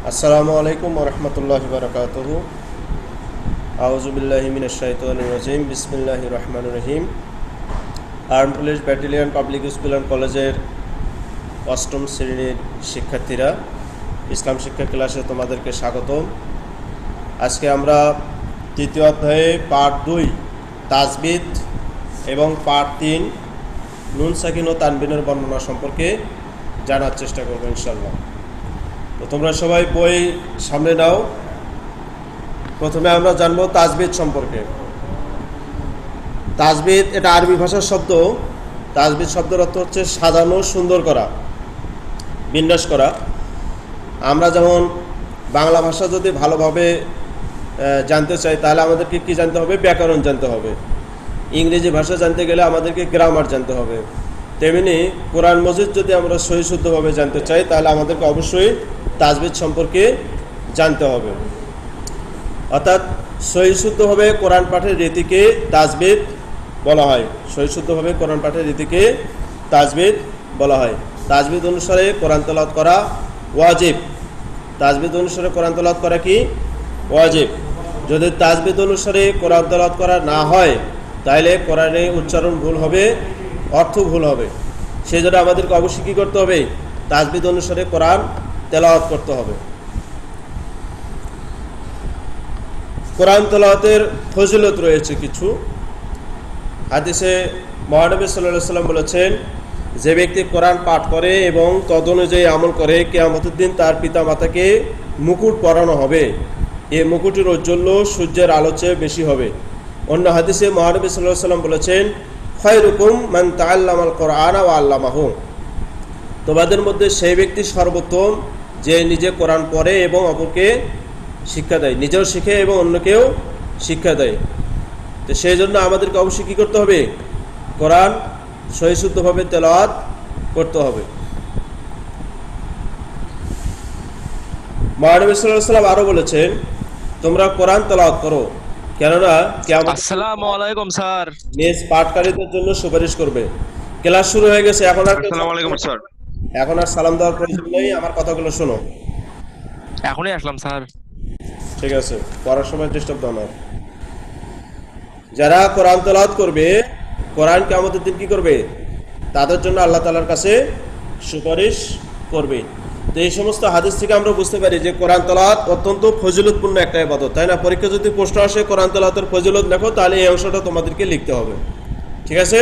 আসসালামু আলাইকুম ওয়া রাহমাতুল্লাহি ওয়া বারাকাতুহু। আউযু বিল্লাহি মিনাশ শাইতানির রাজিম। বিসমিল্লাহির রহমানির রহিম। Arm police battalion public school and কলেজের অষ্টম শ্রেণীর শিক্ষার্থীরা, ইসলাম শিক্ষা ক্লাসে তোমাদেরকে স্বাগতম। আজকে আমরা তৃতীয় অধ্যায়ে পার্ট 2 তাজবিদ এবং পার্ট 3 নুন সাকিন ও তানবিনের বর্ণনা সম্পর্কে জানার চেষ্টা করব ইনশাআল্লাহ। তো তোমরা সবাই বই সামনে নাও। প্রথমে আমরা জানবো তাজবিদ সম্পর্কে। তাজবিদ এটা আরবি ভাষার শব্দ। তাজবিদ শব্দের অর্থ হচ্ছে সাজানো, সুন্দর করা, বিন্যাস করা। আমরা যেমন বাংলা ভাষা যদি ভালোভাবে জানতে চাই তাহলে আমাদেরকে কি জানতে হবে? ব্যাকরণ জানতে হবে। ইংরেজি ভাষা জানতে গেলে আমাদেরকে গ্রামার জানতে হবে। তেমনি কোরআন মজিদ যদি আমরা সহি শুদ্ধভাবে জানতে চাই তাহলে আমাদেরকে অবশ্যই তাজবিদ সম্পর্কে জানতে হবে। অর্থাৎ সহি শুদ্ধভাবে কোরআন পাঠের রীতিকে তাজবিদ বলা হয়। সহি শুদ্ধভাবে কোরআন পাঠের রীতিকে তাজবিদ বলা হয়। তাজবিদ অনুসারে কোরআন তেলাওয়াত করা ওয়াজিব। তাজবিদ অনুসারে কোরআন তেলাওয়াত করা কি ওয়াজিব। যদি তাজবিদ অনুসারে কোরআন তেলাওয়াত করা না হয় তাহলে কোরআনে উচ্চারণ ভুল হবে, অর্থ ভুল হবে। সেই জন্য আমাদেরকে অবশ্যই কী করতে হবে? তাজবিদ অনুসারে কোরআন তেলাওয়াত করতে হবে। কোরআন তেলাওয়াতের ফজিলত রয়েছে কিছু। হাদিসে মহানবী সাল্লাল্লাহু আলাইহি ওয়াসাল্লাম বলেছেন, যে ব্যক্তি কোরআন পাঠ করে এবং তদনুযায়ী আমল করে কিয়ামতের দিন তার পিতা মাতাকে মুকুট পরানো হবে। এই মুকুটের ঔজ্জ্বল্য সূর্যের আলো চেয়ে বেশি হবে। অন্য হাদিসে মহানবী সাল্লাল্লাহু আলাইহি ওয়াসাল্লাম বলেছেন, খায়রুকুম মান তাআল্লামাল কোরআন ওয়া আল্লামাহু। তোমাদের মধ্যে সেই ব্যক্তি সর্বোত্তম যে নিজে কোরআন পড়ে এবং অপরকে শিক্ষা দেয়, নিজেও শিখে এবং অন্যকেও শিক্ষা দেয়। তো সেই জন্য আমাদেরকে অবশ্যই কী করতে হবে? কোরআন সহিশুদ্ধভাবে তেলাওয়াত করতে হবে। মহানবী সাল্লাল্লাহু আলাইহি ওয়াসাল্লাম আরো বলেছেন, তোমরা কোরআন তেলাওয়াত করো, কেননা কিয়ামত আসসালামু আলাইকুম স্যার। নিজ পাঠকারীদের জন্য সুপারিশ করবে। ক্লাস শুরু হয়ে গেছে, আসসালামু আলাইকুম স্যার। এখন আর সালাম দেওয়ার প্রয়োজন নেই। আমার কথাগুলো শোনো। এখনই আসলাম স্যার। ঠিক আছে, পড়ার সময় ডিস্টার্ব দাও না। যারা কোরআন তেলাওয়াত করবে, কোরআন কিয়ামতের দিন কি করবে? তাদের জন্য আল্লাহ তাআলার কাছে সুপারিশ করবে। তো এই সমস্ত হাদিস থেকে আমরা বুঝতে পারি যে কোরআন তেলাওয়াত অত্যন্ত ফজিলতপূর্ণ একটা ইবাদত, তাই না? পরীক্ষা যদি প্রশ্ন আসে কোরআন তেলাওয়াতের ফজিলত লেখো, তাহলে এই অংশটা তোমাদেরকে লিখতে হবে। ঠিক আছে?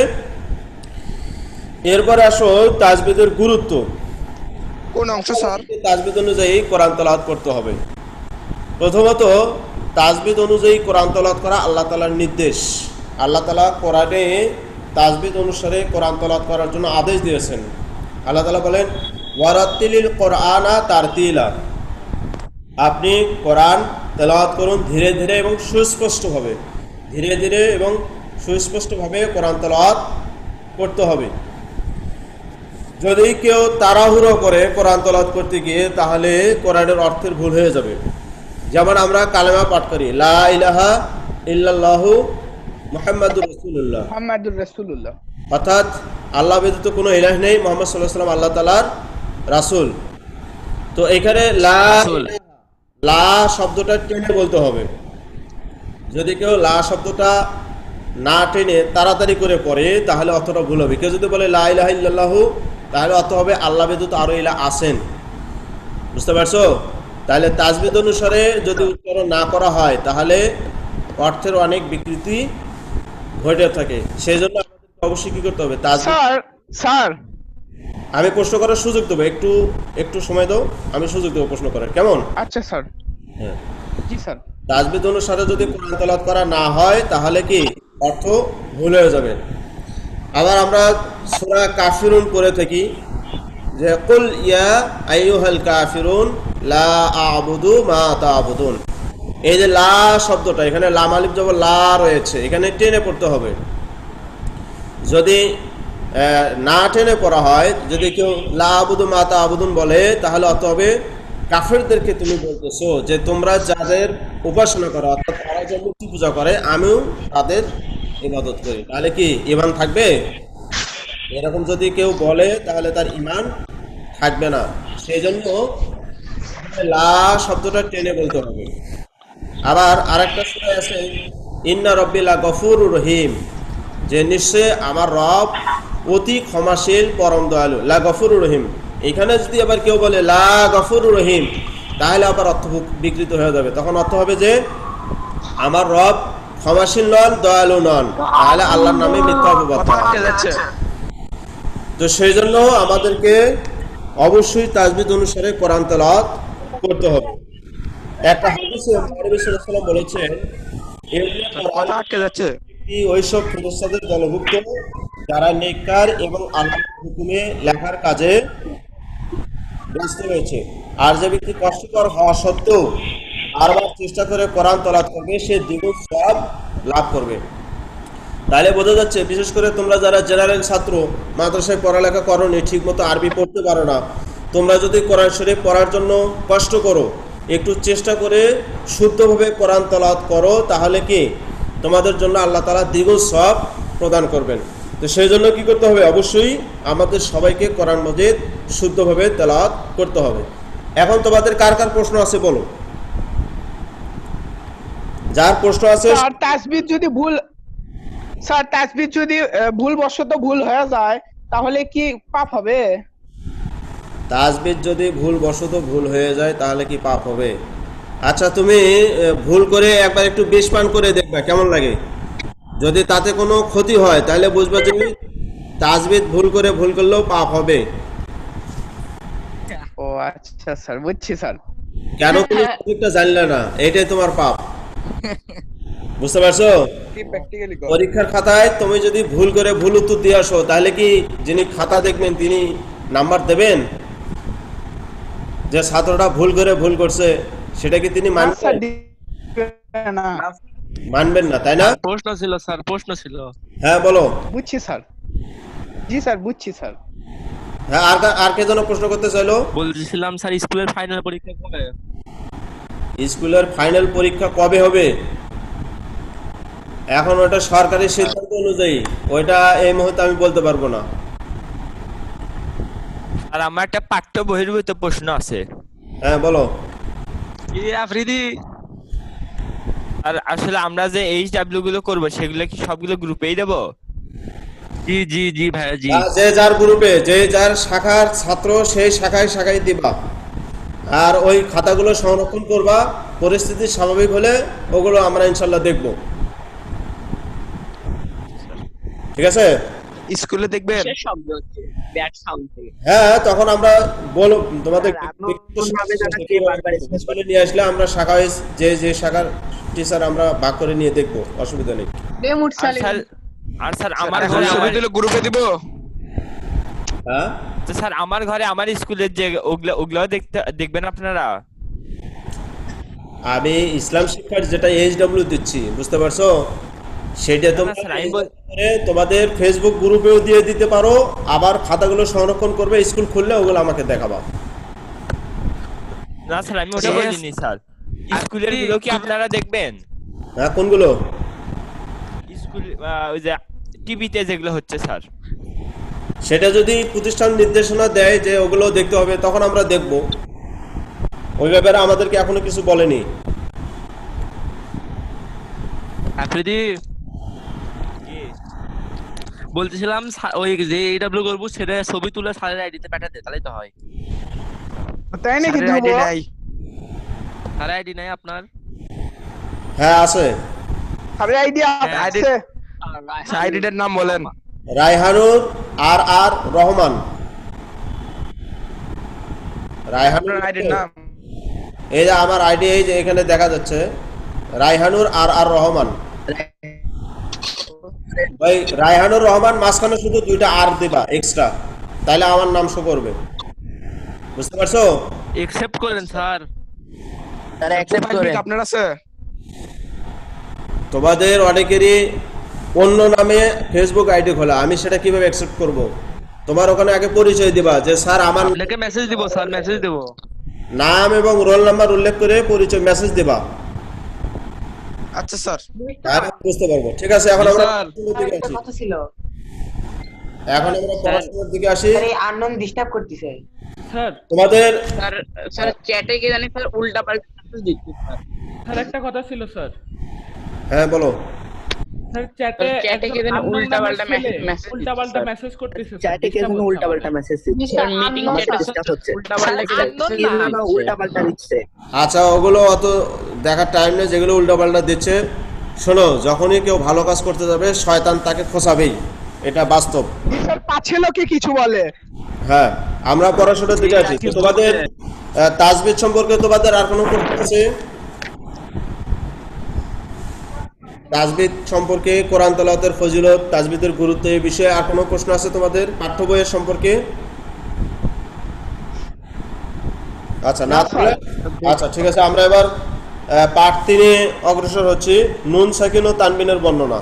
এরপরে আসো তাজবিদের গুরুত্ব। কোন অংশ স্যার? তাজবিদ অনুযায়ী কোরআন তেলাওয়াত করতে হবে। প্রথমত, তাজবিদ অনুযায়ী কোরআন তেলাওয়াত করা আল্লাহ তাআলার নির্দেশ। আল্লাহ তাআলা কোরআনে তাজবিদ অনুসারে কোরআন তেলাওয়াত করার জন্য আদেশ দিয়েছেন। আল্লাহ তাআলা বলেন, ওয়ারাত্তিলিল কোরআনা তারতিলা। আপনি কোরআন তেলাওয়াত করুন ধীরে ধীরে এবং সুস্পষ্টভাবে। ধীরে ধীরে এবং সুস্পষ্টভাবে কোরআন তেলাওয়াত করতে হবে। যদি কেউ তাড়াহুড়ো করে কোরআন তেলাওয়াত করতে গিয়ে তাহলে কোরআনের অর্থের ভুল হয়ে যাবে। যেমন আমরা কালেমা পাঠ করি, লা ইলাহা ইল্লাল্লাহু মুহাম্মাদুর রাসূলুল্লাহ। মুহাম্মাদুর রাসূলুল্লাহ, অর্থাৎ আল্লাহ ব্যতীত কোনো ইলাহ নেই, মুহাম্মদ সাল্লাল্লাহু আলাইহি ওয়াসাল্লাম আল্লাহ তাআলার রাসূল। তো এখানে লা শব্দটা টেনে বলতে হবে। যদি কেউ লা শব্দটা না টেনে তাড়াতাড়ি করে পড়ে তাহলে অর্থটা ভুল হবে। কেউ যদি বলে লা ইলাহা ইল্লাল্লাহু, তাহলে অর্থ হবে আল্লাহ ব্যতীত আরো ইলাহ আছেন। বুঝতে পারছো? তাহলে তাজবিদ অনুসারে যদি উচ্চারণ না করা হয় তাহলে অর্থের অনেক বিকৃতি ঘটে থাকে। সেই জন্য আমাদেরকে অবশ্যই কি করতে হবে? স্যার আমি প্রশ্ন করার সুযোগ দেবো, একটু একটু সময় দাও, আমি সুযোগ দেবো প্রশ্ন করার, কেমন? আচ্ছা স্যার। হ্যাঁ। জি স্যার। তাজবিদ অনুসারে যদি কোরআন তেলাওয়াত করা না হয় তাহলে কি অর্থ ভুল হয়ে যাবে। আবার আমরা সূরা কাফিরুন পড়ে থাকি যে কুল ইয়া আইয়ুহাল কাফিরুন লা আ'বুদু মা তা'বুদুন। এই যে লা শব্দটা, এখানে লাম আলিফ জবর লা রয়েছে, এখানে টেনে পড়তে হবে। যদি না টেনে পড়া হয়, যদি কেউ লা আ'বুদু মা তা'বুদুন বলে তাহলে অর্থ হবে কাফেরদেরকে তুমি বলতেছো যে তোমরা যাদের উপাসনা করো, অর্থাৎ তারা যে মূর্তি পূজা করে আমিও তাদের ইবাদত করি, তাহলে কি ঈমান থাকবে? এরকম যদি কেউ বলে তাহলে তার ঈমান থাকবে না। সেই জন্য সবসময় লা শব্দটা টেনে বলতে হবে। আবার আরেকটা সূরা আছে ইন্না রব্বি লা গফুরুর রহিম, যে নিশ্চয় আমার রব অতি ক্ষমাশীল পরম দয়ালু। লা গফুরুর রহিম, এখানে যদি আবার কেউ বলে লা গফুরুর রহিম, তাহলে আবার অর্থ বিকৃত হয়ে যাবে। তখন অর্থ হবে যে আমার রব ক্ষমাশীল নন, দয়ালু নন, তাহলে আল্লাহর নামে মিথ্যা অপবাদ। তো সেই জন্য আমাদেরকে অবশ্যই তাজবিদ অনুসারে কোরআন তেলাওয়াত করতে হবে। একটা হাদিসে নবী সাল্লাল্লাহু আলাইহি ওয়াসাল্লাম বলেছেন, কথা আটকে যাচ্ছে। ওইসব ফেরেশতাদের দলভুক্ত যারা নেককার এবং আল্লাহর হুকুমে লেখার কাজে ব্যস্ত রয়েছে। আর যে ব্যক্তি কষ্টকর হওয়া সত্ত্বেও বারবার চেষ্টা করে কোরআন তেলাওয়াত করবে, সে দ্বিগুণ সওয়াব লাভ করবে। তাহলে বোঝা যাচ্ছে, বিশেষ করে তোমরা যারা জেনারেল ছাত্র, মাদ্রাসায় পড়ালেখা করোনি, ঠিক মতো আরবি পড়তে পারো না, তোমরা যদি কোরআন শরীফ পড়ার জন্য কষ্ট করো, একটু চেষ্টা করে শুদ্ধভাবে কোরআন তেলাওয়াত করো, তাহলে কি তোমাদের জন্য আল্লাহ তাআলা দ্বিগুণ সওয়াব প্রদান করবেন। তো সেই জন্য কি করতে হবে? অবশ্যই আমাদের সবাইকে কোরআন মাজিদ শুদ্ধভাবে তেলাওয়াত করতে হবে। এখন তোমাদের কার কার প্রশ্ন আছে বলো? যার প্রশ্ন আছে। স্যার তাসবিহ যদি ভুল, স্যার তাসবিহ যদি ভুলবশত ভুল হয়ে যায় তাহলে কি পাপ হবে? তাসবিহ যদি ভুলবশত ভুল হয়ে যায় তাহলে কি পাপ হবে? আচ্ছা, তুমি ভুল করে একবার একটু বিষ পান করে দেখবা কেমন লাগে। যদি তাতে কোনো ক্ষতি হয় তাহলে বুঝবা যে তাসবিহ ভুল করলেও পাপ হবে। ও আচ্ছা স্যার, বুঝছি স্যার। কেন তুমি সঠিকটা জানলে না, এটাই তোমার পাপ। বুঝতে পারছো? কি প্র্যাকটিক্যালি পরীক্ষার খাতায় তুমি যদি ভুল করে ভুল উত্তর দিয়ে আসো, তাহলে কি যিনি খাতা দেখবেন তিনি নাম্বার দেবেন? যে ছাত্রটা ভুল করে ভুল করছে সেটা কি তিনি মানবেন? না, মানবেন না, তাই না? প্রশ্ন ছিল স্যার, প্রশ্ন ছিল। হ্যাঁ বলো। বুঝছি স্যার। জি স্যার, বুঝছি স্যার। হ্যাঁ, আর কে যেন প্রশ্ন করতে চাইলো? বলছিলাম স্যার, স্কুলের ফাইনাল পরীক্ষা কবে? স্কুলের ফাইনাল পরীক্ষা কবে হবে এখন ওটা সরকারি সিদ্ধান্ত অনুযায়ী, ওইটা এই মুহূর্তে আমি বলতে পারবো না। আর আমার একটা পাঠ্য বহির্ভূত প্রশ্ন আছে। হ্যাঁ বলো। কি আফ্রিদি? আর আসলে আমরা যে এইচডব্লিউ গুলো করব সেগুলো কি সবগুলো গ্রুপেই দেব? জি জি জি ভাইয়া জি। যে যার গ্রুপে, যে যার শাখার ছাত্র সেই শাখায় দিবা, আর ওই খাতাগুলো সংরক্ষণ করবা। পরিস্থিতি স্বাভাবিক হলে ওগুলো আমরা ইনশাল্লাহ দেখব। ঠিক আছে? স্কুলে দেখবেন। হ্যাঁ, তখন আমরা বলো তোমাদের স্কুলে নিয়ে আসলে আমরা শাখায় যে শাখার টিচার আমরা ভাগ করে নিয়ে দেখবো, অসুবিধা নেই। আর স্যার আমার ঘরে গ্রুপে দিব। হ্যাঁ তো স্যার আমার ঘরে আমার স্কুলের যে ওগুলো দেখবেন আপনারা? আমি ইসলাম শিক্ষার যেটা এইচডব্লিউ দিচ্ছি, বুঝতে পারছো, সেটা তোমরা তোমাদের ফেসবুক গ্রুপেও দিয়ে দিতে পারো। আবার খাতাগুলো সংরক্ষণ করবে, স্কুল খুললে ওগুলো আমাকে দেখাবা। না স্যার, আমি ওটা বলিনি স্যার। স্কুলের গুলো কি আপনারা দেখবেন? হ্যাঁ, কোনগুলো? স্কুল ওই যে টিভিতে যেগুলো হচ্ছে স্যার। সেটা যদি প্রতিষ্ঠান নির্দেশনা দেয় যে ওগুলো দেখতে হবে, তখন আমরা দেখব। ওই ব্যাপারে আমাদেরকে এখনো কিছু বলেনি। আফ্রিদি বলতেছিলাম, ওই যে এইডব্লিউ করবো সেটা ছবি তুলে স্যারের আইডিতে পাঠাতে, তাহলেই তো হয়। তাই নাকি? স্যারের আইডি নাই আপনার? হ্যাঁ আছে। স্যারের আইডি আছে। আইডিটার নাম বলেন। রায়হানুর আর রহমান। রায়হানুর আইডির নাম? এই যে আমার আইডি, এই যে এখানে দেখা যাচ্ছে রায়হানুর আর রহমান। ভাই রায়হানুর রহমান, মাঝখানে শুধু দুইটা আর দিবা এক্সট্রা, তাহলে আমার নাম শো করবে। বুঝতে পারছো? একসেপ্ট করেন স্যার। স্যার অ্যাকসেপ্ট করেন। আপনার আছে? তোমাদের অনেকেরই অন্য নামে ফেসবুক আইডি খোলা, আমি সেটা কিভাবে অ্যাকসেপ্ট করব? তোমার ওখানে আগে পরিচয় দিবা যে স্যার আমার, আপনাকে মেসেজ দিব স্যার, মেসেজ দেব। নাম এবং রোল নাম্বার উল্লেখ করে পরিচয় মেসেজ দিবা। আচ্ছা স্যার, বুঝতে পারবো। ঠিক আছে, এখন আমরা পড়াশোনার দিকে আসি। আননোন ডিস্টার্ব করতেছে। স্যার তোমাদের স্যার স্যার চ্যাটে কি জানি স্যার উল্টা পাল্টা মেসেজ দিচ্ছে স্যার। স্যার একটা কথা ছিল স্যার। হ্যাঁ বলো। স্যার চ্যাটে চ্যাটে একজন কি জানি unknown উল্টা নামের পাল্টা ছেলে মেসেজ উল্টাপাল্টা মেসেজ করতেছে স্যার, চ্যাটে কে disturb যেন হচ্ছে উল্টাপাল্টা আমাদের। মেসেজ দিচ্ছে, স্যার মিটিং আমার চ্যাটে ডিস্টার্ব হচ্ছে। উল্টা পাল্টা কি যেন উল্টাপাল্টা দিচ্ছে। আচ্ছা ওগুলো অত দেখার টাইম নেই, যেগুলো উল্টাপাল্টা দিচ্ছে। শোনো, যখনই কেউ ভালো কাজ করতে যাবে শয়তান তাকে খোঁচাবেই, এটা বাস্তব। স্যার পাছে লোকে কিছু বলে। হ্যাঁ, আমরা পড়াশোনার দিকে আছি। তো তোমাদের তাজবিদ সম্পর্কে তোমাদের আর কোনো প্রশ্ন আছে? তাজবিদ সম্পর্কে, কোরআন তেলাওয়াতের ফজিলত, তাজবিদের গুরুত্ব, এই বিষয়ে আর কোনো প্রশ্ন আছে তোমাদের পাঠ্য বইয়ের সম্পর্কে? আচ্ছা না থাকলে আচ্ছা ঠিক আছে, আমরা এবার পাঠ 3-এ অগ্রসর হচ্ছি। নুন সাকিন ও তানবিনের বর্ণনা।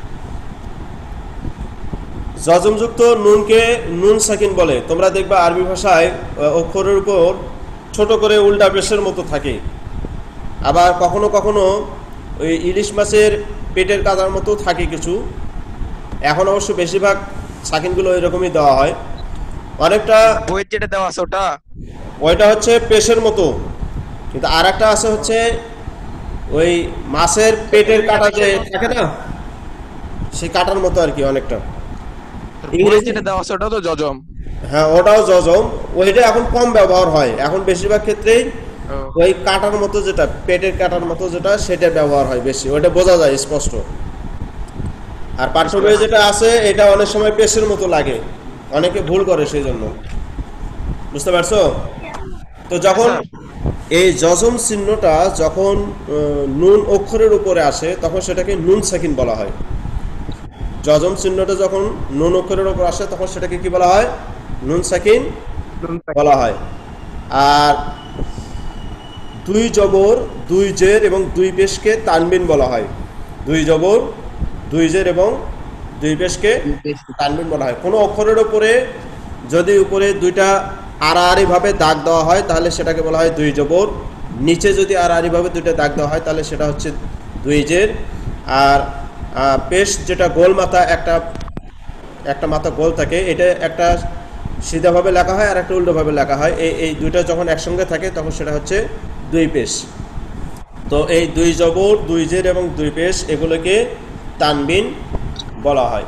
জজমযুক্ত নুনকে নুন সাকিন বলে। তোমরা দেখবা আরবি ভাষায় অক্ষরের উপর ছোট করে উল্টা পেশের মতো থাকে, আবার কখনো কখনো ওই ইলিশ মাছের পেটের কাদার মতো থাকে কিছু। এখন অবশ্য বেশিরভাগ সাকিনগুলো এরকমই দেওয়া হয়। অনেকটা বইয়ের যেটা দেওয়া আছে ওইটা হচ্ছে পেশের মতো, কিন্তু আর একটা আছে হচ্ছে ওই মাছের পেটের কাটা যে থাকে না, সেই কাটার মতো আর কি অনেকটা। বইয়ের যেটা দেওয়া আছে ওটা তো জজম। হ্যাঁ ওটাও জজম, ওইটা এখন কম ব্যবহার হয়। এখন বেশিরভাগ ক্ষেত্রেই ওই কাটার মতো যেটা, পেটের কাটার মতো যেটা, সেটা ব্যবহার হয় বেশি, ওইটা বোঝা যায় স্পষ্ট। আর পাঠ্য বইয়ে যেটা আছে এটা অনেক সময় পেশের মতো লাগে, অনেকে ভুল করে সেই জন্য। বুঝতে পারছো? তো যখন এই জজম চিহ্নটা যখন নুন অক্ষরের উপরে আসে তখন সেটাকে নুন সাকিন বলা হয়। জজম চিহ্নটা যখন নুন অক্ষরের উপর আসে তখন সেটাকে কি বলা হয়? নুন সাকিন বলা হয়। আর দুই জবর, দুই জের এবং দুই পেশকে তানবিন বলা হয়। দুই জবর, দুই জের এবং দুই পেশকে তানবিন বলা হয়। কোনো অক্ষরের উপরে যদি উপরে দুইটা আড়াআড়ি ভাবে দাগ দেওয়া হয় তাহলে সেটাকে বলা হয় দুই জবর। নিচে যদি আড়াআড়ি ভাবে দুইটা দাগ দেওয়া হয় তাহলে সেটা হচ্ছে দুই জের। আর পেশ যেটা গোল মাথা, একটা মাথা গোল থাকে, এটা একটা সিধাভাবে লেখা হয় আর একটা উল্টোভাবে লেখা হয়। এই দুইটা যখন একসঙ্গে থাকে তখন সেটা হচ্ছে দুই পেশ। তো এই দুই জবর, দুই জের এবং দুই পেশ এগুলোকে তানবিন বলা হয়।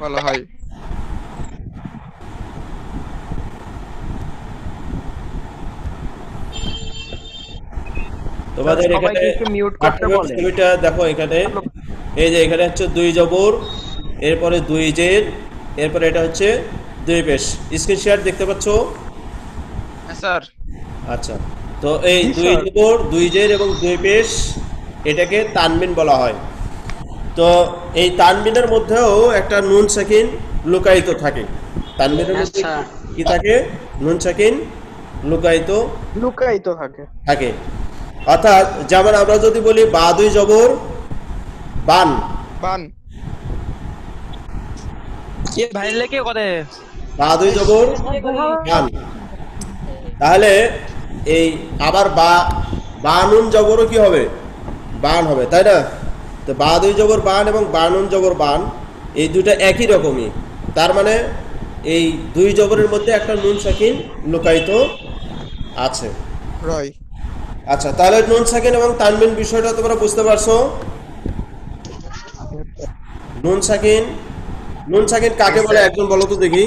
তোমাদের এখানে ছবিটা দেখো, এখানে এই যে এখানে হচ্ছে দুই জবর, এরপরে দুই জের, এরপরে এটা হচ্ছে দুই পেশ। স্ক্রিনশট দেখতে পাচ্ছ? স্যার আচ্ছা, তো এই দুই জবর, দুই জের এবং দুই পেশ এটাকে তানবিন বলা হয়। তো এই তানবিনের মধ্যেও একটা নুন সাকিন লুকায়িত থাকে। তানবিনের মধ্যে কি থাকে? নুন সাকিন লুকায়িত থাকে। অর্থাৎ যেমন আমরা যদি বলি বা দুই জবর বান, বা দুই জবর বান, তাহলে এই আবার বা নুন জবরও কি হবে? বান হবে, তাই না? তো বা দুই জবর বান এবং বা নুন জবর বান এই দুইটা একই রকমই। তার মানে এই দুই জবরের মধ্যে একটা নুন সাকিন লুকায়িত আছে। আচ্ছা, তাহলে নুন সাকিন এবং তানবিন বিষয়টা তোমরা বুঝতে পারছো? নুন সাকিন কাকে বলে একজন বলো তো দেখি।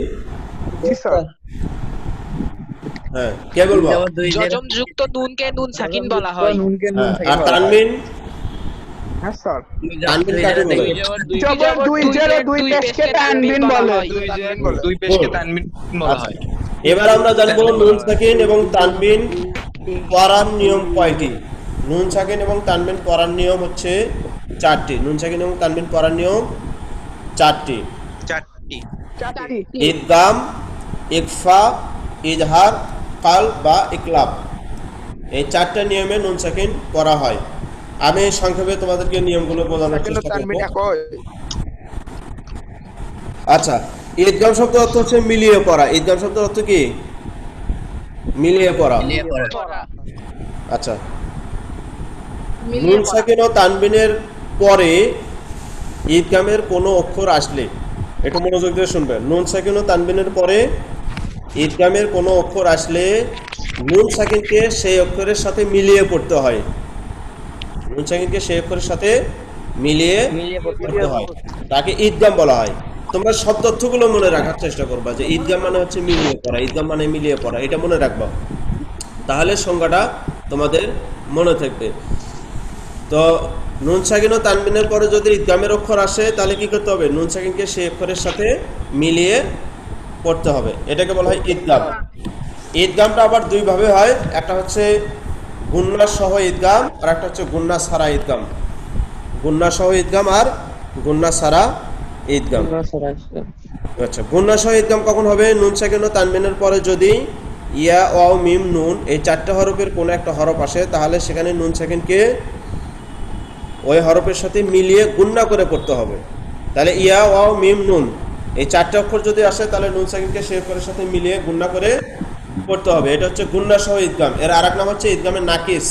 হ্যাঁ, কে বলবো? জজম যুক্ত নুনকে নুন সাকিন বলা হয়। আর তানবিন? হ্যাঁ স্যার, তানবিন কাকে বলে? জবর দুই জের ও দুই পেশকে তানবিন বলে। দুই পেশকে তানবিন বলা হয়। এবার আমরা জানবো নুন সাকিন এবং তানবিন পড়ার নিয়ম কয়টি। নুন সাকিন এবং তানবিন পড়ার নিয়ম হচ্ছে 4টি। নুন সাকিন এবং তানবিন পড়ার নিয়ম 4টি। ইদগাম, ইকফা, ইজহার, কাল বা ইকলাব, এই 4টা নিয়মে নুন সাকিন পড়া হয়। আমি সংক্ষেপে তোমাদেরকে নিয়মগুলো বোঝানোর চেষ্টা করব। আচ্ছা, ঈদগাম শব্দ অর্থ হচ্ছে মিলিয়ে পড়া। ঈদগাম শব্দ অর্থ কি? মিলিয়ে পড়া। আচ্ছা, নুন সাকিন ও তানবিনের পরে ঈদগামের কোনো অক্ষর আসলে একটু মনোযোগ দিয়ে শুনবেন। নুন সাকিন ও তানবিনের পরে ঈদগামের কোনো অক্ষর আসলে নুন সাকিনকে সেই অক্ষরের সাথে মিলিয়ে পড়তে হয়। নুন সাকিনকে সেই অক্ষরের সাথে মিলিয়ে পড়তে হয়, তাকে ঈদগাম বলা হয়। তোমরা সব তথ্যগুলো মনে রাখার চেষ্টা করবা যে ঈদগাম মানে হচ্ছে মিলিয়ে পড়া, ঈদগাম মানে মিলিয়ে পড়া, এটা মনে রাখবা, তাহলে সংজ্ঞাটা তোমাদের মনে থাকবে। তো নুন সাকিন ও তানবিনের পরে যদি ঈদগামের অক্ষর আসে তাহলে কি করতে হবে? নুন সাকিনকে সেই অক্ষরের সাথে মিলিয়ে পড়তে হবে, এটাকে বলা হয় ঈদগাম। ঈদগামটা আবার দুই ভাবে হয়, একটা হচ্ছে গুন্না সহ ঈদগাম আর একটা হচ্ছে গুন্না ছাড়া ঈদগাম। গুন্না সহ ঈদগাম আর গুন্না ছাড়া ঈদগাম। আচ্ছা, গুন্না সহ ঈদগাম কখন হবে? নুন সাকিন ও তানবিনের পরে যদি ইয়া, ওয়াও, মিম, নুন এই চারটা হরফের কোনো একটা হরফ আসে তাহলে সেখানে নুন সাকিনকে ওই হরফের সাথে মিলিয়ে গুন্না করে পড়তে হবে। তাহলে ইয়া, ওয়াও, মিম, নুন এই চারটা অক্ষর যদি আসে তাহলে নুন সাকিনকে সেই অক্ষরের সাথে মিলিয়ে গুন্না করে পড়তে হবে, এটা হচ্ছে গুন্না সহ ঈদগাম। এর আরেক নাম হচ্ছে ঈদগামের নাকিস।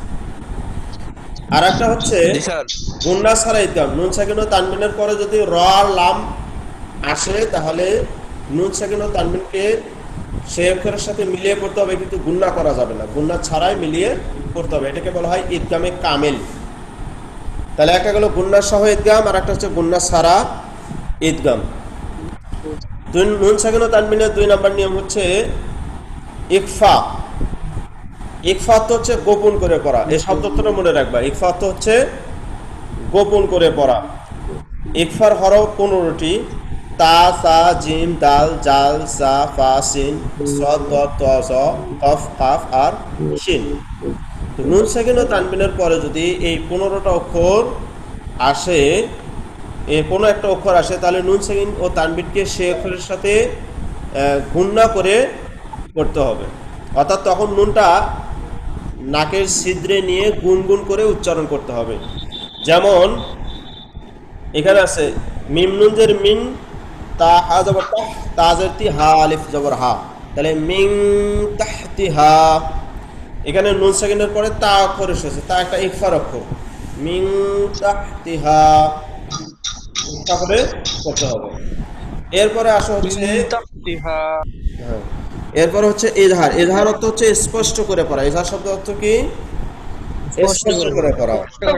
আর একটা হচ্ছে গুন্না ছাড়া ঈদগাম। নুন সাকিন ও তানবিনের পরে যদি র আর লাম আসে তাহলে নুন সাকিন ও তানবিনকে সেই অক্ষরের সাথে মিলিয়ে পড়তে হবে, কিন্তু গুন্না করা যাবে না, গুন্না ছাড়াই মিলিয়ে পড়তে হবে, এটাকে বলা হয় ঈদগামে কামিল। তাহলে একটা গেল গুন্না সহ ঈদগাম আর একটা হচ্ছে গুন্না ছাড়া ঈদগাম। নুন সাকিন ও তানবিনের 2 নম্বর নিয়ম হচ্ছে ইকফা। ইকফা তো হচ্ছে গোপন করে পড়া, এই শব্দটা মনে রাখবা। ইকফা তো হচ্ছে গোপন করে পড়া। ইকফার হরফ 15টি, তা, সা, জিম, দাল, জাল, সা, ফা, সিন, সাদ, দাদ, তা, জা, কফ, কাফ আর শিন। তো নুন সাকিন ও তানবিনের পরে যদি এই 15টা অক্ষর আসে, এই কোনো একটা অক্ষর আসে তাহলে নুন সাকিন ও তানবিনকে সেই অক্ষরের সাথে গুন্না করে পড়তে হবে, অর্থাৎ তখন নুনটা নাকের ছিদ্রে নিয়ে গুনগুন করে উচ্চারণ করতে হবে। যেমন এখানে আছে মিম নুন জের মিন, তা হা জবর তা, তা জের তি, হা আলিফ জবর হা, তাহলে মিন তাহতি হা। এখানে নুন সাকিনের পরে তা অক্ষর এসেছে, তা একটা ইকফার অক্ষর, মিন তাহতি হা, তাহলে করতে হবে। এরপরে আসা হচ্ছে এরপর হচ্ছে ইজহার। ইজহার অর্থ হচ্ছে স্পষ্ট করে পড়া। ইজহার শব্দ অর্থ কি? স্পষ্ট করে পড়া।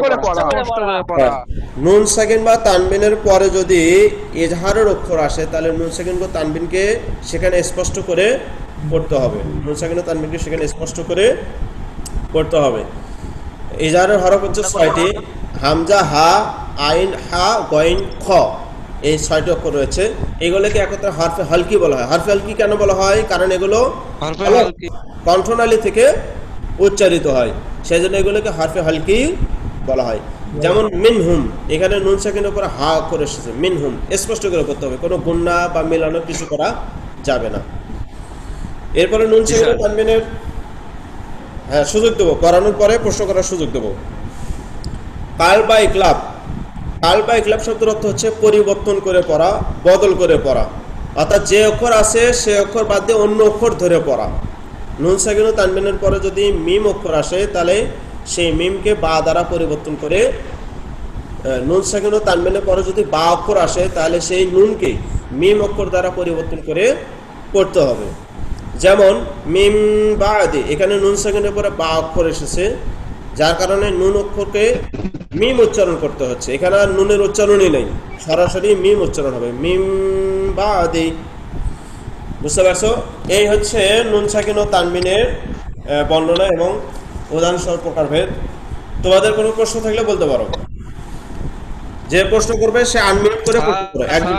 নুন সাকিন বা তানবিনের পরে যদি ইজহারের অক্ষর আসে তাহলে নুন সাকিন ও তানবিনকে সেখানে স্পষ্ট করে পড়তে হবে। নুন সাকিন ও তানবিনকে সেখানে স্পষ্ট করে পড়তে হবে। ইজহারের হরফ হচ্ছে 6টি, হামজা, হা, আইন, হা, গইন, খ, এই 6টি অক্ষর রয়েছে। এগুলোকে একত্রে হরফে হালকি বলা হয়। হরফে হালকি কেন বলা হয়? কারণ এগুলো কণ্ঠনালী থেকে উচ্চারিত হয়, সেই জন্য এগুলোকে হরফে হালকি বলা হয়। যেমন মিনহুম, এখানে নুন সাকিনের উপর হা অক্ষর এসেছে, মিনহুম স্পষ্ট করে করতে হবে, কোনো গুন্না বা মিলানো কিছু করা যাবে না। এরপরে নুন সাকিন ও তানবিনের সুযোগ দেবো, করানোর পরে প্রশ্ন করার সুযোগ দেবো। কাল বা ইকলাব। কাল বা ইকলাব শব্দের অর্থ হচ্ছে পরিবর্তন করে পড়া, বদল করে পড়া, অর্থাৎ যে অক্ষর আছে সে অক্ষর বাদ দিয়ে অন্য অক্ষর ধরে পড়া। নুন সাকিন ও তানবিনের পরে যদি মিম অক্ষর আসে তাহলে সেই মিমকে বা দ্বারা পরিবর্তন করে, নুন সাকিন ও তানবিনের পরে যদি বা অক্ষর আসে তাহলে সেই নুনকে মিম অক্ষর দ্বারা পরিবর্তন করে পড়তে হবে। যেমন মিম বাদে, এখানে নুন সাকিনের পরে বা অক্ষর এসেছে, যার কারণে নুন অক্ষরকে মিম উচ্চারণ করতে হচ্ছে। এখানে আর নুনের উচ্চারণই নেই, সরাসরি মিম উচ্চারণ হবে, মিম বাদে। বুঝতে পারছো? এই হচ্ছে নুন সাকিন ও তানবিনের বর্ণনা এবং উদাহরণ সহ প্রকারভেদ। তোমাদের কোনো প্রশ্ন থাকলে বলতে পারো। যে প্রশ্ন করবে সে আনমিউট করে প্রশ্ন করে, একদিন।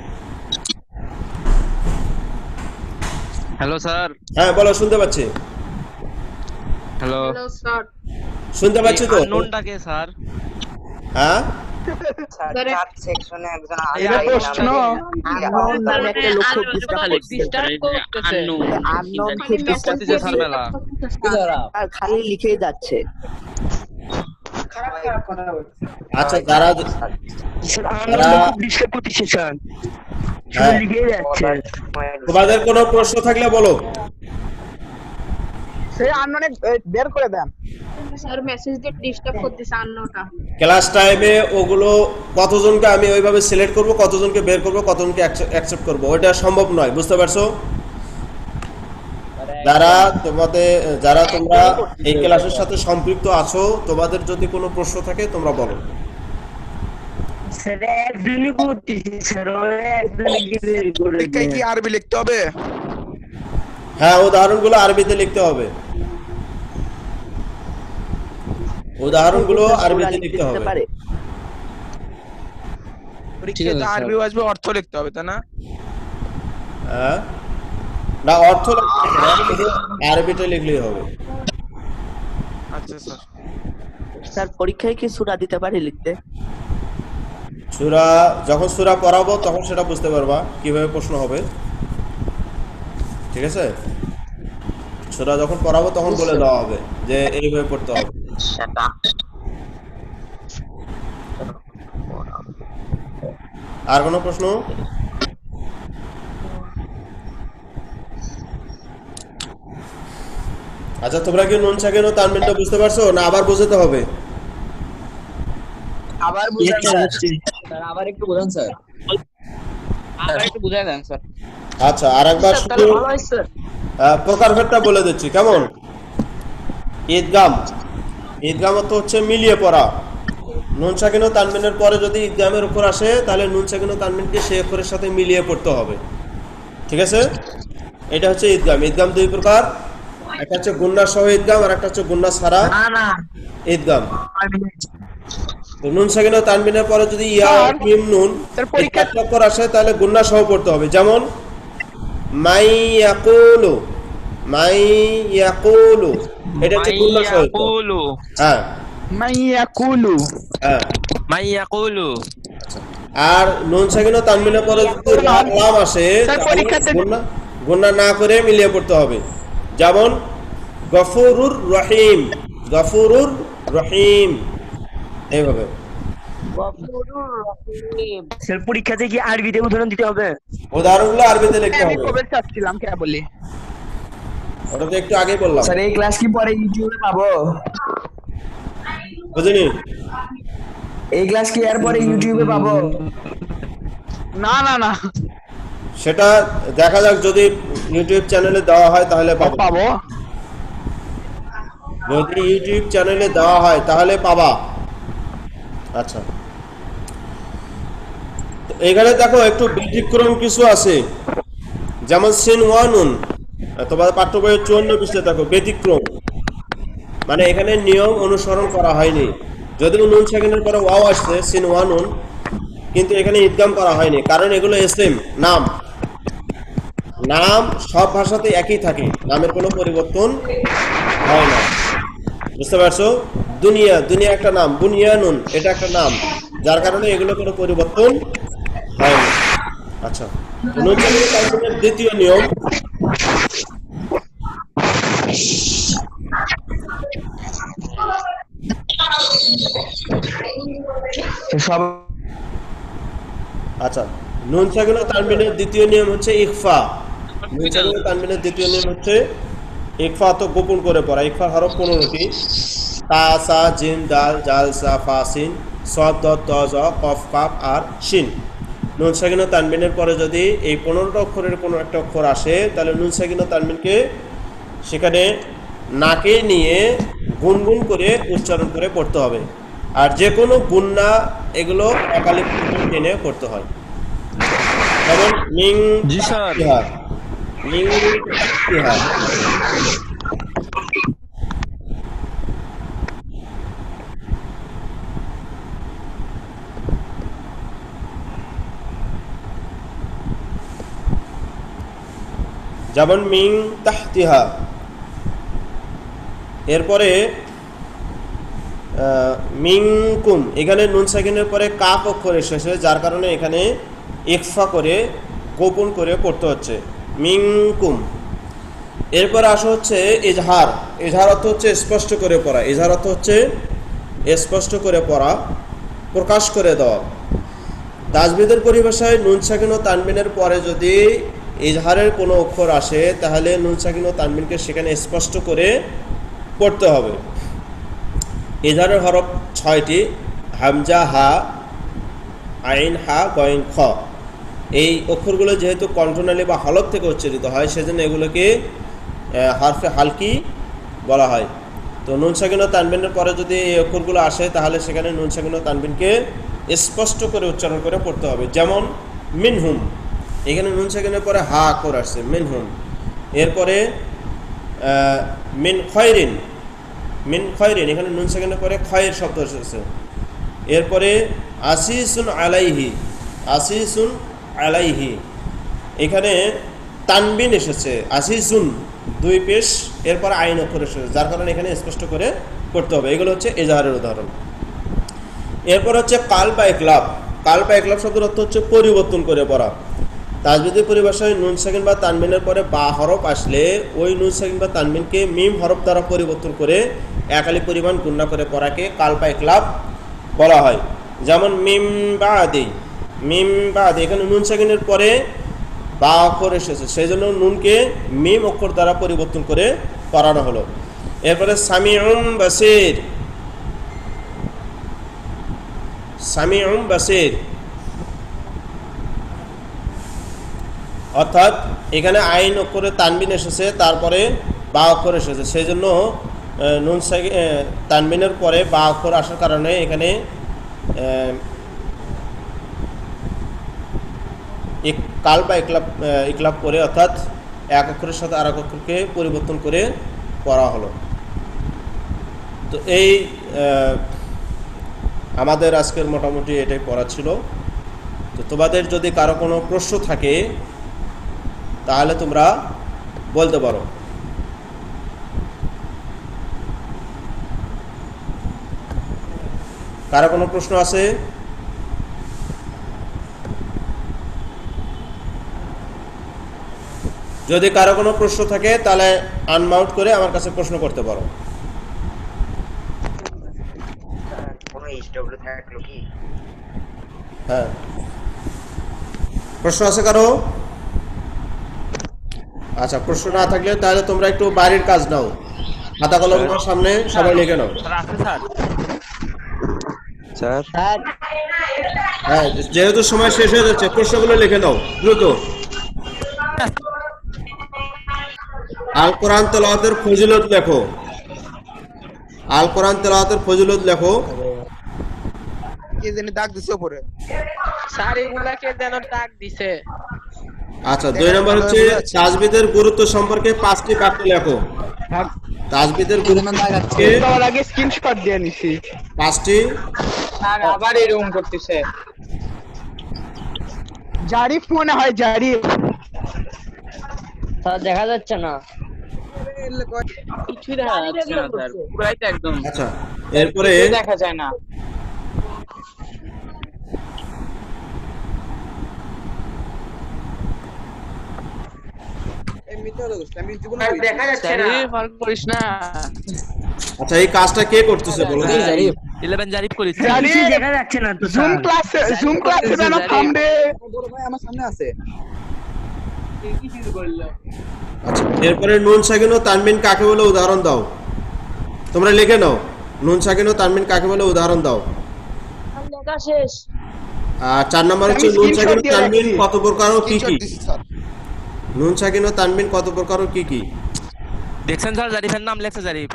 Hello sir. হ্যাঁ বলো, শুনতে পাচ্ছি। Hello sir. শুনতে পাচ্ছি তো? আননোনটাকে স্যার। হ্যাঁ চার সেকশনে একজন এটা প্রশ্ন আননোন নামে একটা লোক খুব ডিস্টার্ব করতেছে। আননোন খুব ডিস্টার্ব করতেছে স্যার মেলা। আর খালি লিখেই যাচ্ছে। আচ্ছা, যারা হ্যাঁ, তোমাদের কোনো প্রশ্ন থাকলে বলো। সেই আননোনে বের করে দেন। স্যার মেসেজ দিয়ে ডিস্টার্ব করতেছে আন্নটা। ক্লাস টাইমে ওগুলো কতজনকে আমি ওইভাবে সিলেক্ট করব, কতজনকে বের করব, কতজনকে অ্যাকসেপ্ট করব, ওইটা সম্ভব নয়। বুঝতে পারছো? যারা তোমরা এই ক্লাসের সাথে সম্পৃক্ত আছো, তোমাদের যদি কোনো প্রশ্ন থাকে তোমরা বলো। কি আরবি লিখতে হবে? হ্যাঁ, উদাহরণগুলো আরবিতে লিখতে হবে। উদাহরণগুলো আরবিতে লিখতে হবে। পরীক্ষাতে আরবি আসবে, অর্থ লিখতে হবে, তাই না? হ্যাঁ, না অর্থ লিখতে হবে না, শুধু আরবিতে লিখলেই হবে। আচ্ছা স্যার। স্যার পরীক্ষায় কি সূরা দিতে পারি লিখতে? সূরা যখন সূরা পড়াবো তখন সেটা বুঝতে পারবা কিভাবে প্রশ্ন হবে। ঠিক আছে, সূরা যখন পড়াবো তখন বলে দেওয়া হবে যে এইভাবে পড়তে হবে। আর কোনো প্রশ্ন? আচ্ছা, তোমরা কি নুন সাকিন ও তানবিনটা বুঝতে পারছো না আবার বোঝাতে হবে? আবার বুঝান স্যার। আবার একটু বোঝান স্যার। আবার একটু বুঝাই দেন স্যার। আচ্ছা, আরেকবার শুধু প্রকারভেদটা বলে দিচ্ছি কেমন। ঈদগাম, ঈদগাম তো হচ্ছে মিলিয়ে পড়া। নুন সাকিন ও তানবিনের পরে যদি ঈদগামের উপর আসে তাহলে নুন সাকিন ও তানবিনকে সেই অক্ষরের সাথে মিলিয়ে পড়তে হবে। ঠিক আছে, এটা হচ্ছে ঈদগাম। ঈদগাম দুই প্রকার, একটা হচ্ছে গুন্না সহ ঈদগাম আর একটা হচ্ছে গুন্না ছাড়া ঈদগাম। তো নুন সাকিন ও তানবিনের পরে যদি ইয়া মিম নুন অক্ষর আসে তাহলে গুন্না সহ পড়তে হবে। যেমন মাই ইয়াকুলু, মাই ইয়াকুলু, এটা হচ্ছে গুন্না সহ। হ্যাঁ, মাইয়াকুলু, হ্যাঁ, মাইয়াকুলু। আর নুন সাকিন ও তানবিনের পরে যদি লাম আসে গুন্না না করে মিলিয়ে পড়তে হবে। যেমন গফুরুর রহিম, গফুরুর রহিম, এইভাবে। স্যার পরীক্ষাতে কি আরবিতে উদাহরণ দিতে হবে? উদাহরণগুলো আরবিতে লিখতে আমি হবে। কবে চাচ্ছিলাম কে বলি? ওটা তো একটু আগে বললাম। স্যার এই ক্লাস কি পরে ইউটিউবে পাবো? বুঝিনি? এই ক্লাস কি এর পরে ইউটিউবে পাবো? না না না, সেটা দেখা যাক, যদি ইউটিউব চ্যানেলে দেওয়া হয় তাহলে পাবো। যদি ইউটিউব চ্যানেলে দেওয়া হয় তাহলে পাবা। আচ্ছা, এখানে দেখো একটু ব্যতিক্রম কিছু আছে। যেমন সিন ওয়ানুন, তোমার পাঠ্য বইয়ের 54 পৃষ্ঠায় দেখো ব্যতিক্রম, মানে এখানে নিয়ম অনুসরণ করা হয়নি। যদিও নুন সাকিনের পরে ওয়াও আসছে সিন ওয়ানুন, কিন্তু এখানে ঈদগাম করা হয়নি, কারণ এগুলো এসএম নাম। নাম সব ভাষাতে একই থাকে, নামের কোনো পরিবর্তন হয় না। বুঝতে পারছো? দুনিয়া, দুনিয়া একটা নাম, বুনিয়ানুন এটা একটা নাম, যার কারণে এগুলো কোনো পরিবর্তন হয় না। আচ্ছা, নুন সাকিনের তানবিনের দ্বিতীয় নিয়ম, আচ্ছা, নুন সাকিন ও তানবিনের দ্বিতীয় নিয়ম হচ্ছে ইখফা। নুন সাকিন ও তানবিনের দ্বিতীয় নিয়ম হচ্ছে ইখফা, তো গোপন করে পড়া। ইখফার হরফ 15টি, তা, সা, জিম, দাল, জাল, সা, ফা, সিন, সদ, দদ, ত, জ, কফ, কাফ আর শিন। নুন সাকিন ও তানবিনের পরে যদি এই 15টা অক্ষরের কোনো একটা অক্ষর আসে তাহলে নুন সাকিন ও তানবিনকে সেখানে নাকে নিয়ে গুনগুন করে উচ্চারণ করে পড়তে হবে। আর যে কোনো গুন্না এগুলো একালিক টেনে করতে হয়। যেমন মিং, জি স্যার। মিং, যেমন মিং তাহতিহা। এরপরে মিংকুম, এখানে নুন সাকিনের পরে কাফ অক্ষর এসেছে, যার কারণে এখানে ইখফা করে গোপন করে পড়তে হচ্ছে মিংকুম। এরপরে আসা হচ্ছে ইজহার। ইজহার অর্থ হচ্ছে স্পষ্ট করে পড়া। ইজহার অর্থ হচ্ছে স্পষ্ট করে পড়া, প্রকাশ করে দেওয়া। তাজবিদের পরিভাষায় নুন সাকিন ও তানবিনের পরে যদি ইজহারের কোনো অক্ষর আসে তাহলে নুন সাকিন ও তানবিনকে সেখানে স্পষ্ট করে পড়তে হবে। ইজহারের হরফ 6টি, হামজা, হা, আইন, হা, গইন, খ। এই অক্ষরগুলো যেহেতু কণ্ঠনালী বা হলফ থেকে উচ্চারিত হয় সেজন্য এগুলোকে হরফে হালকি বলা হয়। তো নুন সাকিন ও তানবিনের পরে যদি এই অক্ষরগুলো আসে তাহলে সেখানে নুন সাকিন ও তানবিনকে স্পষ্ট করে উচ্চারণ করে পড়তে হবে। যেমন মিনহুম, এখানে নুন সাকিনের পরে হা অক্ষর আসছে মিনহুম। এরপরে মিন খয়রিন, মিন খয়রিন, এখানে নুন সাকিনের পরে খয়ের শব্দ এসেছে। এরপরে আসিসুন আলাইহি, আসিসুন আলাইহি, এখানে তানবিন এসেছে আসিসুন, দুই পেশ, এরপর আইন অক্ষর এসেছে, যার কারণে এখানে স্পষ্ট করে করতে হবে। এগুলো হচ্ছে এজাহারের উদাহরণ। এরপর হচ্ছে কাল বা একলাব। কাল বা একলাব শব্দের অর্থ হচ্ছে পরিবর্তন করে পড়া। তাজবিদের পরিভাষায় নুন সাকিন বা তানবিনের পরে বা হরফ আসলে ওই নুন সাকিন বা তানবিনকে মিম হরফ দ্বারা পরিবর্তন করে একালি পরিমাণ গুণনা করে পড়াকে কাল বা একলাব বলা হয়। যেমন মিম বা আদি, মিম বা আদি, এখানে নুন সাকিনের পরে বা অক্ষর এসেছে, সেই জন্য নুনকে মিম অক্ষর দ্বারা পরিবর্তন করে পড়ানো হলো। এরপরে সামিউম বাসির, সামিউম বাসির, অর্থাৎ এখানে আইন অক্ষরে তানবিন এসেছে, তারপরে বা অক্ষর এসেছে, সেই জন্য নুন সাকিন তানবিনের পরে বা অক্ষর আসার কারণে এখানে কাল বা ইকলাব করে, অর্থাৎ এক অক্ষরের সাথে আর এক অক্ষরকে পরিবর্তন করে পড়া হলো। তো এই আমাদের আজকের মোটামুটি এটাই পড়া ছিল। তো তোমাদের যদি কারো কোনো প্রশ্ন থাকে তাহলে তোমরা বলতে পারো। কারো কোনো প্রশ্ন আছে? যদি কারো কোনো প্রশ্ন থাকে তাহলে আনমাউট করে আমার কাছে প্রশ্ন করতে পারো। হ্যাঁ, প্রশ্ন আছে কারো? আচ্ছা, প্রশ্ন না থাকলে তাহলে তোমরা একটু বাড়ির কাজ নাও, খাতা কলম সামনে সবাই লিখে নাও। স্যার হ্যাঁ, যেহেতু সময় শেষ হয়ে যাচ্ছে প্রশ্নগুলো লিখে নাও দ্রুত। আল কোরআন তেলাওয়াতের ফজিলত লেখো, আল কোরআন তেলাওয়াতের ফজিলত লেখো। কে জানি ডাক দিছে উপরে, স্যার এগুলাকে যেন ডাক দিছে। আচ্ছা, 2 নম্বর হচ্ছে তাজবিদের গুরুত্ব সম্পর্কে 5টি বাক্য লেখো। তাজবিদের গুরুত্ব তার আগে স্ক্রিনশট দিয়ে নিছি। 5টি। স্যার আবার এরকম করতেছে। জারিফ মনে হয়, জারিফ। স্যার দেখা যাচ্ছে না, কিছুই দেখা যাচ্ছে না স্যার, পুরাই তো একদম। আচ্ছা, এরপরে দেখা যায় না। দেখা যাচ্ছে না, ফার্ক করিস না। আচ্ছা, এই কাজটা কে করতেছে বলো? 11 জারিফ করেছে। দেখা যাচ্ছে না তো জুম ক্লাসে, জুম ক্লাসে না সামনে। বড় ভাই আমার সামনে আছে। কি শুরু করলো? আচ্ছা, এরপরে নুন সাকিন ও তানবিন কাকে বলে উদাহরণ দাও। তোমরা লিখে নাও, নুন সাকিন ও তানবিন কাকে বলে উদাহরণ দাও। লেখা শেষ। 4 নম্বর হচ্ছে নুন সাকিন ও তানবিন কত প্রকার ও কি কি? নুন সাকিন ও তানবিন কত প্রকার ও কি কি? দেখছেন স্যার, জারিফের নাম লেখছে জারিফ।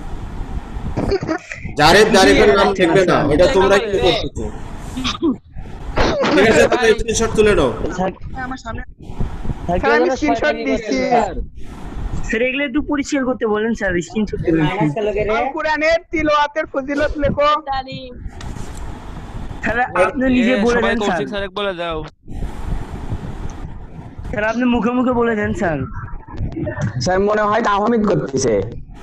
জারিফের নাম লিখবে না, এটা তোমরা কি করতেছো? ঠিক আছে, তোমরা স্ক্রিনশট তুলে নাও। আমার সামনে আমি স্ক্রিনশট দিছি। স্যার এগুলো একটু পরিষ্কার করতে বলেন স্যার, স্ক্রিনশট দিবেন। আল কোরআনের তিলাওয়াতের ফজিলত লেখো। স্যার আপনি নিজে বলে সবাই দেন স্যার। কৌশিক স্যার বলে দাও। স্যার আপনি মুখে মুখে বলে দেন স্যার। স্যার মনে হয় তাহমিদ করতেছে,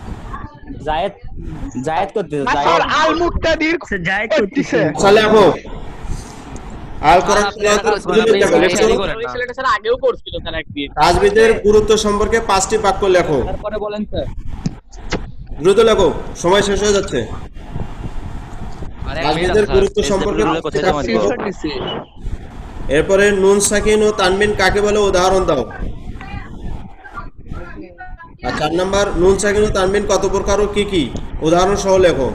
জায়েদ করতেছে। স্যার আল মুক্তাদির স্যার জায়েদ করতেছে। আচ্ছা, লেখো আল কোরআন তেলাওয়াতের ফজিলত লেখো। ছেলেটা স্যার আগেও করছিল স্যার একদিন। তাজবিদের গুরুত্ব সম্পর্কে 5টি বাক্য লেখো। তারপরে বলেন স্যার। দ্রুত লেখো, সময় শেষ হয়ে যাচ্ছে। তাজবিদের গুরুত্ব সম্পর্কে 5টি বাক্য লেখো। এরপরে নুন সাকিন ও তানবিন কাকে বলে উদাহরণ দাও। আর 4 নম্বর নুন সাকিন ও তানবিন কত প্রকার ও কি কি? উদাহরণ সহ লেখো।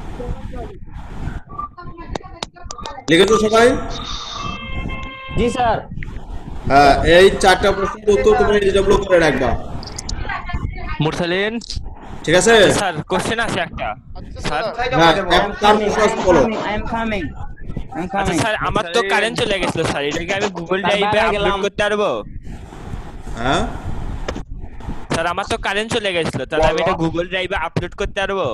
লিখেছো সবাই? জি স্যার। হ্যাঁ, এই 4টা প্রশ্নের উত্তর তোমরা রিজার্ভ করে রাখবা। মুরসালিন ঠিক আছে স্যার কোশ্চেন আছে একটা স্যার হ্যাঁ এখন তার প্রসেস বলো আই এম কামিং আচ্ছা স্যার আমার তো কারেন্ট চলে গেছিল স্যার এটাকে আমি গুগল ড্রাইভে আপলোড করতে পারবো হ্যাঁ স্যার আমার তো কারেন্ট চলে গেছিল তাহলে আমি এটা গুগল ড্রাইভে আপলোড করতে পারবো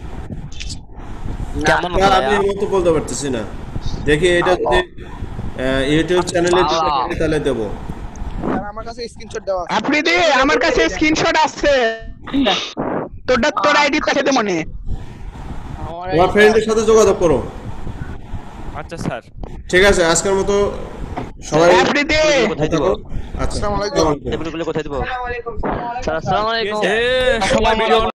কেমন স্যার আমি এই মতো বলতে পারতেছি না দেখি এটা যদি ইউটিউব চ্যানেলে দিতে পারি তাহলে দেবো আমার কাছে স্ক্রিনশট দেওয়া আফ্রিদি আমার কাছে স্ক্রিনশট আছে তোর আইডি থেকে মনে তোমার ফ্রেন্ডের সাথে যোগাযোগ করো আচ্ছা স্যার ঠিক আছে আজকের মতো সবাই আফ্রিদি কোথায় দেবো আচ্ছা আসসালামু আলাইকুম টেবিলগুলো কোথায় দেবো স্যার আসসালামু আলাইকুম এ, সবাই ভিডিও